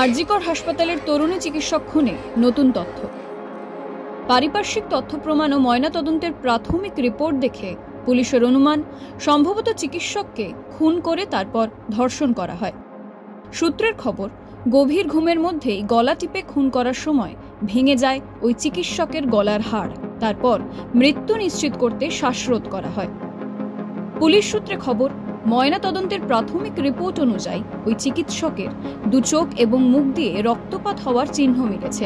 আরজিকর হাসপাতালের তরুণী চিকিৎসক খুনে নতুন তথ্য। পারিপার্শ্বিক তথ্য প্রমাণ ও ময়নাতদন্তের প্রাথমিক রিপোর্ট দেখে পুলিশের অনুমান সম্ভবত চিকিৎসককে খুন করে তারপর ধর্ষণ করা হয়। সূত্রের খবর, গভীর ঘুমের মধ্যেই গলা টিপে খুন করার সময় ভেঙে যায় ওই চিকিৎসকের গলার হাড়। তারপর মৃত্যু নিশ্চিত করতে শ্বাসরোধ করা হয়। পুলিশ সূত্রে খবর, ময়নাতদন্তের প্রাথমিক রিপোর্ট অনুযায়ী ওই চিকিৎসকের দু চোখ এবং মুখ দিয়ে রক্তপাত হওয়ার চিহ্ন মিলেছে।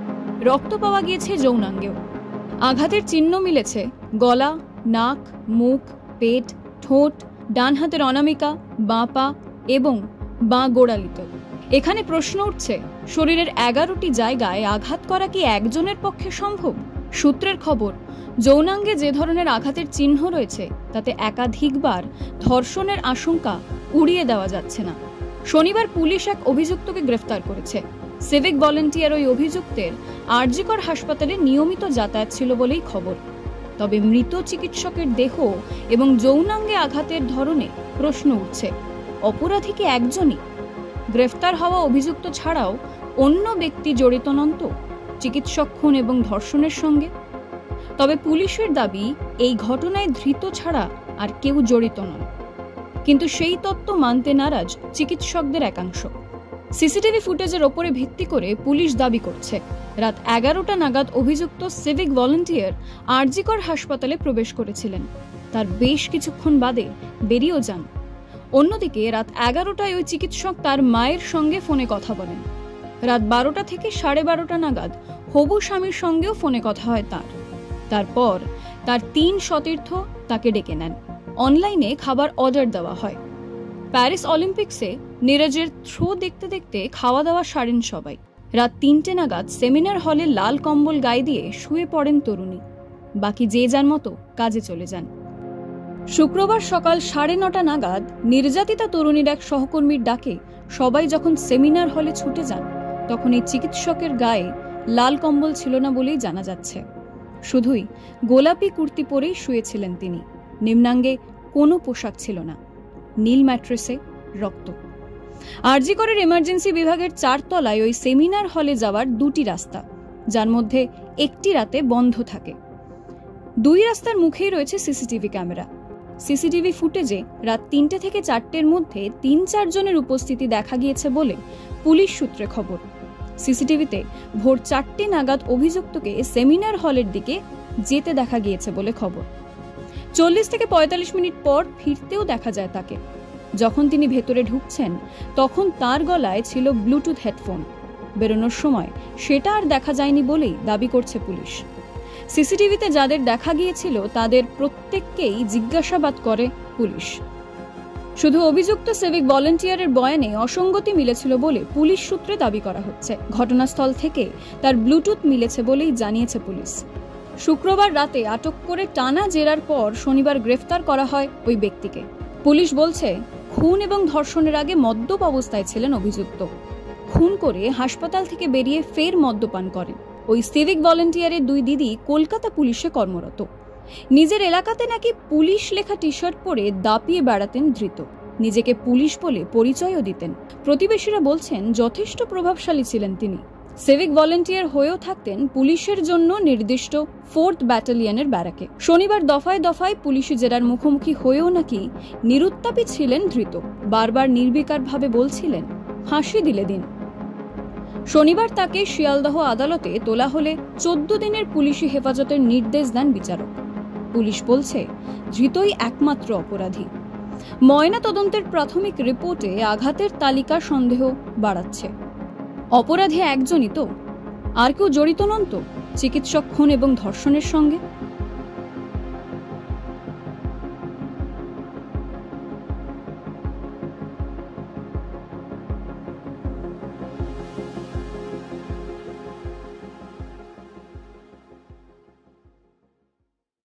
রক্ত পাওয়া গিয়েছে যৌনাঙ্গেও। আঘাতের চিহ্ন মিলেছে গলা, নাক, মুখ, পেট, ঠোঁট, ডান হাতের অনামিকা, বাঁ পা এবং বাঁ গোড়ালিতে। এখানে প্রশ্ন উঠছে, শরীরের 11টি জায়গায় আঘাত করা কি একজনের পক্ষে সম্ভব? সূত্রের খবর, যৌনাঙ্গে যে ধরনের আঘাতের চিহ্ন রয়েছে তাতে একাধিকবার ধর্ষণের আশঙ্কা উড়িয়ে দেওয়া যাচ্ছে না। শনিবার পুলিশ এক অভিযুক্তকে গ্রেফতার করেছে। সিভিক ভলেন্টিয়ার ওই অভিযুক্তের আরজিকর হাসপাতালে নিয়মিত যাতায়াত ছিল বলেই খবর। তবে মৃত চিকিৎসকের দেহ এবং যৌনাঙ্গে আঘাতের ধরনে প্রশ্ন উঠছে, অপরাধী কি একজনই? গ্রেফতার হওয়া অভিযুক্ত ছাড়াও অন্য ব্যক্তি জড়িত নন তো চিকিৎসক খুন এবং ধর্ষণের সঙ্গে? তবে পুলিশের দাবি, এই ঘটনায় ধৃত ছাড়া আর কেউ জড়িত নন। কিন্তু সেই তত্ত্ব মানতে নারাজ চিকিৎসকদের একাংশ। সিসিটিভি ফুটেজের ওপরে ভিত্তি করে পুলিশ দাবি করছে, রাত 11টা নাগাদ অভিযুক্ত সিভিক ভলেন্টিয়ার আরজিকর হাসপাতালে প্রবেশ করেছিলেন। তার বেশ কিছুক্ষণ বাদে বেরিয়েও যান। অন্যদিকে রাত 11টায় ওই চিকিৎসক তার মায়ের সঙ্গে ফোনে কথা বলেন। রাত 12টা থেকে 12:30 নাগাদ হবু স্বামীর সঙ্গেও ফোনে কথা হয় তার। তারপর তার 3 সতীর্থ তাকে ডেকে নেন। অনলাইনে খাবার অর্ডার দেওয়া হয়। প্যারিস অলিম্পিক্সে নীরজের থ্রো দেখতে দেখতে খাওয়া দাওয়া সারেন সবাই। রাত 3টে নাগাদ সেমিনার হলে লাল কম্বল গায়ে দিয়ে শুয়ে পড়েন তরুণী। বাকি যে যার মতো কাজে চলে যান। শুক্রবার সকাল 9:30 নাগাদ নির্যাতিতা তরুণীর এক সহকর্মীর ডাকে সবাই যখন সেমিনার হলে ছুটে যান, তখন এই চিকিৎসকের গায়ে লাল কম্বল ছিল না বলেই জানা যাচ্ছে। শুধুই গোলাপি কুর্তি পরেই শুয়েছিলেন তিনি। নিম্নাঙ্গে কোনো পোশাক ছিল না। নীল ম্যাট্রেসে রক্ত। আরজিকরের এমার্জেন্সি বিভাগের 4 তলায় ওই সেমিনার হলে যাওয়ার 2টি রাস্তা, যার মধ্যে একটি রাতে বন্ধ থাকে। 2 রাস্তার মুখেই রয়েছে সিসিটিভি ক্যামেরা। সিসিটিভি ফুটেজে রাত 3টে থেকে 4টের মধ্যে 3-4 জনের উপস্থিতি দেখা গিয়েছে বলে পুলিশ সূত্রে খবর। সিসিটিভিতে ভোর 4টে নাগাদ অভিযুক্তকে সেমিনার হলের দিকে যেতে দেখা গিয়েছে বলে খবর। 40 থেকে 45 মিনিট পর ফিরতেও দেখা যায় তাকে। যখন তিনি ভেতরে ঢুকছেন তখন তার গলায় ছিল ব্লুটুথ হেডফোন। বেরোনোর সময় সেটা আর দেখা যায়নি বলেই দাবি করছে পুলিশ। সিসিটিভিতে যাদের দেখা গিয়েছিল তাদের প্রত্যেককেই জিজ্ঞাসাবাদ করে পুলিশ। শুধু অভিযুক্ত সিভিক ভলেন্টিয়ারের বয়ানে অসঙ্গতি মিলেছিল বলে পুলিশ সূত্রে দাবি করা হচ্ছে। ঘটনাস্থল থেকে তার ব্লুটুথ মিলেছে বলেই জানিয়েছে পুলিশ। শুক্রবার রাতে আটক করে টানা জেরার পর শনিবার গ্রেফতার করা হয় ওই ব্যক্তিকে। পুলিশ বলছে, খুন এবং ধর্ষণের আগে মদ্যপ অবস্থায় ছিলেন অভিযুক্ত। খুন করে হাসপাতাল থেকে বেরিয়ে ফের মদ্যপান করেন। ওই সিভিক ভলেন্টিয়ারের 2 দিদি কলকাতা পুলিশে কর্মরত। নিজের এলাকাতে নাকি পুলিশ লেখা টি শার্ট পরে দাপিয়ে বেড়াতেন ধৃত। নিজেকে পুলিশ বলে পরিচয়ও দিতেন। প্রতিবেশীরা বলছেন যথেষ্ট প্রভাবশালী ছিলেন তিনি। সিভিক ভলেন্টিয়ার হয়েও থাকতেন পুলিশের জন্য নির্দিষ্ট 4th ব্যাটালিয়নের ব্যারাকে। শনিবার দফায় দফায় পুলিশি জেরার মুখোমুখি হয়েও নাকি নিরুত্তাপী ছিলেন ধৃত। বারবার নির্বিকারভাবে বলছিলেন, ফাঁসি দিলে দিন। শনিবার তাকে শিয়ালদহ আদালতে তোলা হলে 14 দিনের পুলিশি হেফাজতের নির্দেশ দেন বিচারক। পুলিশ বলছে, ধৃতই একমাত্র অপরাধী। ময়না তদন্তের প্রাথমিক রিপোর্টে আঘাতের তালিকা সন্দেহ বাড়াচ্ছে। অপরাধী একজনই তো? আর কেউ জড়িত নন তো চিকিৎসক খুন এবং ধর্ষণের সঙ্গে?